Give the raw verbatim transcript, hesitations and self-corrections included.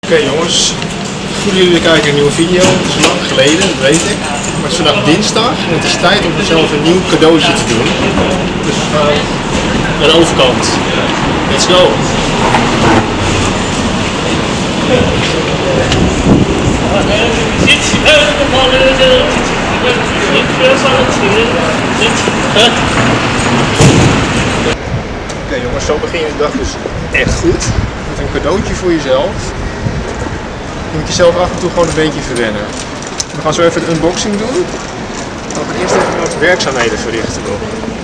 Oké okay, jongens, goed dat jullie kijken naar een nieuwe video. Het is lang geleden, dat weet ik. Maar het is vandaag dinsdag en het is tijd om mezelf een nieuw cadeautje te doen. Dus we gaan naar de overkant. Let's go! Oké okay, jongens, zo begin je de dag dus echt goed. Met een cadeautje voor jezelf. Je moet jezelf af en toe gewoon een beetje verwennen. We gaan zo even de unboxing doen. We gaan eerst even wat werkzaamheden verrichten.